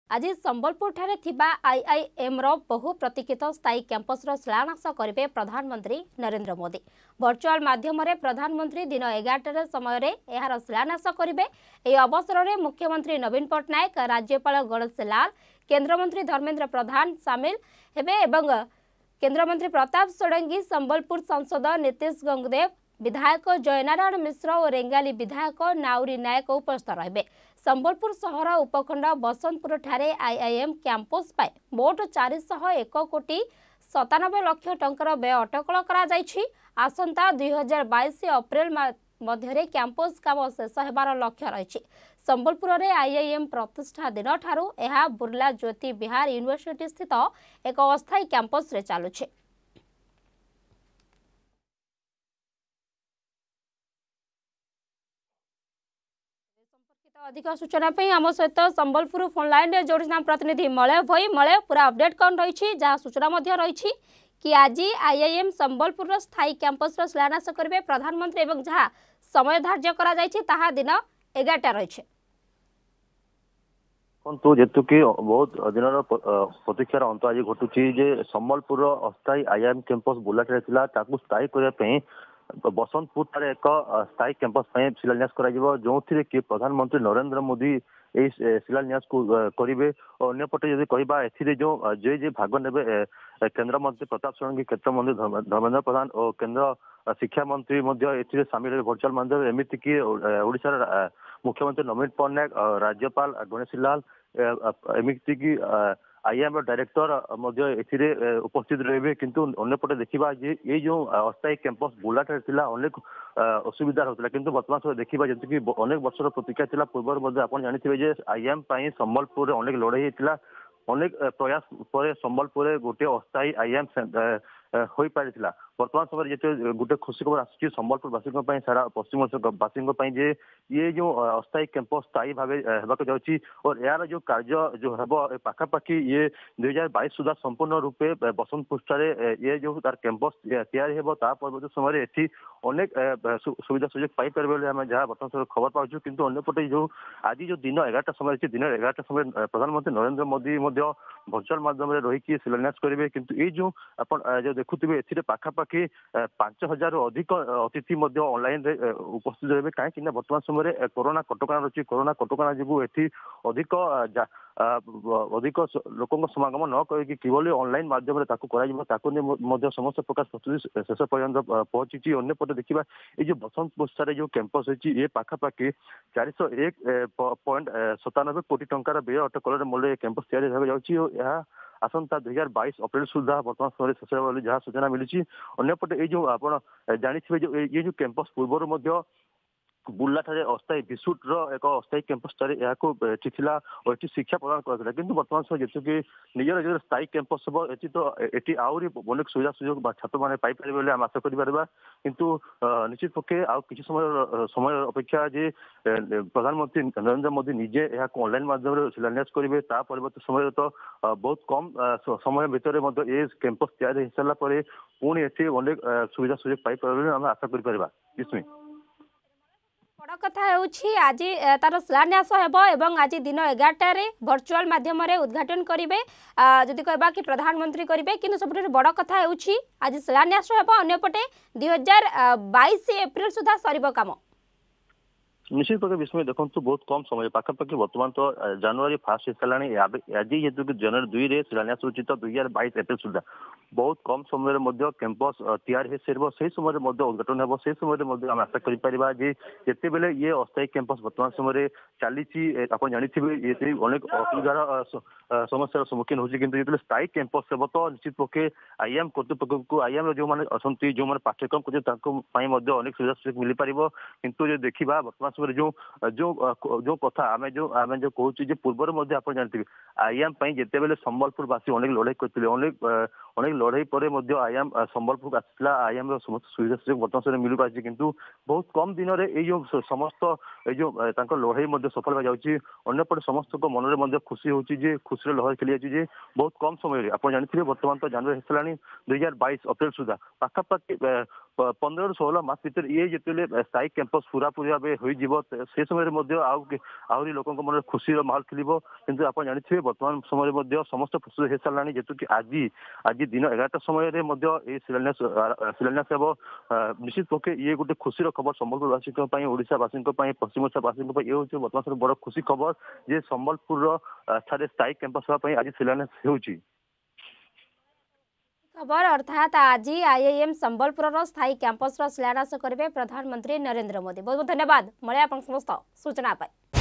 आज संबलपुर ठारे थिबा आईआईएम रो बहु प्रतीक्षित स्थायी कैंपस रो शिलान्यास करेंगे प्रधानमंत्री नरेंद्र मोदी। वर्चुअल माध्यम रे प्रधानमंत्री दिन 11 समय रे एहार शिलान्यास करेंगे। एही अवसर में मुख्यमंत्री नवीन पट्टनायक, राज्यपाल गणेशी लाल, केंद्रमंत्री धर्मेंद्र प्रधान सामिल हेबे एवं केंद्रमंत्री प्रताप षडंगी, संबलपुर सांसद नीतीश गंगदेव, विधायक जयनारायण मिश्र और रेंगाली विधायक नाउरी नायक उपस्थित रहे। संबलपुर सहर उपखंड बसंतपुर ठारे आईआईएम कैंपस पाए मोट 401 कोटी 97 लाख टंकार व्यय अटकल करा जायछि। आसंता 2022 अप्रैल मध्य कैंपस काम शेष होबार लक्ष्य रही। संबलपुर में आईआईएम प्रतिष्ठा दिन ठारू यह बुर्ला ज्योति बिहार यूनिवर्सिटी स्थित एक अस्थायी कैंपस रे चालुछि। अधिक सूचना आम सहित संबलपुर फोन लाइन में जोड़ी प्रतिनिधि मलय भई। मलय, पूरा अपडेट कौन रही जहाँ सूचना रही कि आज आईआईएम संबलपुर स्थायी कैंपस शिलान्यास करेंगे प्रधानमंत्री और जहाँ समय धार्य करा दिन 11टा रही। जेतु कि बहुत दिन प्रतीक्षार अंत आज घटुची जे संबलपुर अस्थायी आईआईएम कैंपस बुलाटे स्थायी करने बसंतपुर एक स्थायी कैंपस शिलान्यास जो कि प्रधानमंत्री नरेंद्र मोदी शिलान्यास को करेंगे। और अन्यपटे जब कह जो भाग ने केंद्रमंत्री प्रताप षडंगी, केंद्रमंत्री धर्मेंद्र प्रधान और केंद्र शिक्षा मंत्री सामिल वर्चुअल माध्यम एमती कि ओडिशा मुख्यमंत्री नवीन पट्टनायक, राज्यपाल गणेशी लाल, एमती कि आईआईएम डायरेक्टर उपस्थित रहे। किंतु अन्यपटे देखा ये जो अस्थायी कैंपस बुलाटे अनेक असुविधा होता किंतु वर्तमान समय देखा जैसे कि अनेक वर्षर प्रतीक्षा पूर्व आप जानते आईआईएम संबलपुर अनेक लड़ाई होता। अनेक प्रयास पर संबलपुर गोटे अस्थायी आईआईएम हो पारी। वर्तमान समय जो गोटे खुशी खबर आसूँ संबलपुरवासी सारा पश्चिम वासी ये जो अस्थायी कैंपस स्थायी भाव होगा जाऊँगी और यार जो कार्य जो हम पाखापाखि ये 2022 सुधा संपूर्ण रूपे बसंतपुर ये जो तार कैंपस तैयारी होता परवर्त समय अनेक सुविधा सुजोग पाइपर आम जहाँ वर्तमान समय खबर पाचु। किंतु अन्यपटे जो आज जो दिन 11टा समय दिन 11टा समय प्रधानमंत्री नरेंद्र मोदी वर्चुअल माध्यम रही शिलान्यास करेंगे। किंतु ये जो आप जो देखुवे ए पाखापाखि 5000 अधिक अतिथि ऑनलाइन उपस्थित रहे कहीं वर्तमान समय कोरोना कटकणा रही। कोरोना कटकणा जो अधिक अधिक लोक समागम न करके किभली ऑनलाइन माध्यम समस्त प्रकार प्रस्तुति शेष पर्यंत पहुंची। अन्यपटे देखा ये जो बसंतपुर जो कैंपस होती ये पाखापाखि 401.97 कोटी टंकार व्यय अटकल मूल्य कैंपस तैयारी होगा। आसंता 2022 अप्रैल सुधा वर्तमान समय शेष होगा जहाँ सूचना मिली। अन्यपटे ये जो आप जानते जो ये जो कैंपस पूर्व बुर्लाठारे अस्थायी विसुट एक अस्थायी कैंपस थिला और ये शिक्षा प्रदान करा किंतु वर्तमान समय जैसे कि निजर जो स्थायी कैंपस हम ये तो ये आहरी अनेक सुविधा सुजोग छात्र मैंने पाइपर बोले आम आशा कर। किंतु निश्चित पक्षे आ कि समय अपेक्षा जे प्रधानमंत्री नरेंद्र मोदी निजे यहाँ ऑनलाइन माध्यम शिलान्यास करेंगे परवर्त समय तो बहुत कम समय भितर ये कैंपस तैयारी हो सारा पुणी ये अनेक सुविधा सुजोग पाइपर आम आशा कर। बड़ कथा आज तार शिलान्यास एवं आज दिन 11टार वर्चुअल माध्यम उद्घाटन करेंगे जदि कहबा कि प्रधानमंत्री करेंगे। कि सब बड़ कथा आज शिलान्यास अंपटे 2022 एप्रिल सुधा सर काम निश्चित भाव विस्मय देखो बहुत कम समय पाखापाखि वर्तमान तो जनवरी 1 सारा आज जेहतु जनवरी 2 रे शिलान्यास होची तो 2022 एप्रिल सुधा बहुत कम समय कैंपस तैयारी हो सार से समय उद्घाटन हो से समय आम आशा करते बेले ये अस्थायी कैंपस वर्तमान समय चली आप जानते ये अनेक असुविधार समस्या सम्मुखीन होती। किंतु जो स्थायी कैंपस हो तो निश्चित पक्षे आईएएम कर्तृपक्ष को आईएएम जो मैंने अच्छा जो मैंने पाठ्यक्रम कर अनेक सुविधा सुजोग मिल पार। किंतु जो देखा वर्तमान समय जो जो जो कथा आम जो कहूँ पूर्व आप जानते आईएएम जिते बेले संबलपुरवासी अनेक लड़ाई करते अनेक लड़ाई पर आईएएम संबलपुर आसला आईएएम समस्त सुविधा सुजोग वर्तमान समय मिल पार्टी। किंतु बहुत कम दिन में समस्त जो लड़ाई सफल हो जाऊँगी। अन्यपटे समस्त मन में खुशी होची खुशी लहर खेली जाए बहुत कम समय आप जानते वर्तमान तो जनवरी हो सारा 2022 अप्रैल सुधा पाखापाखि 15 ରୁ 16 मास भीतर ये जिते स्थायी कैंपस पूरा पूरी भाव हो से समय आहरी लोक मन खुशी माहौल खेल किंतु आप जानते बर्तमान समय समस्त प्रस्तुत हो सारा जेतु कि आज दिन 11टा समय शिलान्यास हम निश्चित पक्षे ये गोटे खुशी खबर सम्बलपुरवासी ओडावासी पश्चिम ओडावासी ये हूँ बर्तमान बड़ खुशी खबर जे सम्बलपुर स्थायी कैंपस हाँपाई आज शिलान्यास होउची। खबर अर्थात आज आईआईएम संबलपुर स्थायी कैंपस शिलान्यास करेंगे प्रधानमंत्री नरेंद्र मोदी। बहुत बहुत धन्यवाद मले आप समस्त सूचना पाई।